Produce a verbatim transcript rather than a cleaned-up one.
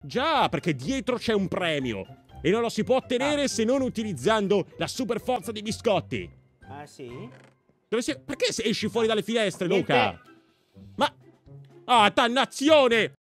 Già, perché dietro c'è un premio. E non lo si può ottenere Ah. se non utilizzando la super forza dei biscotti. Ah, sì? Dove si... Perché esci fuori dalle finestre, Niente. Luca? Ma... Ah, dannazione!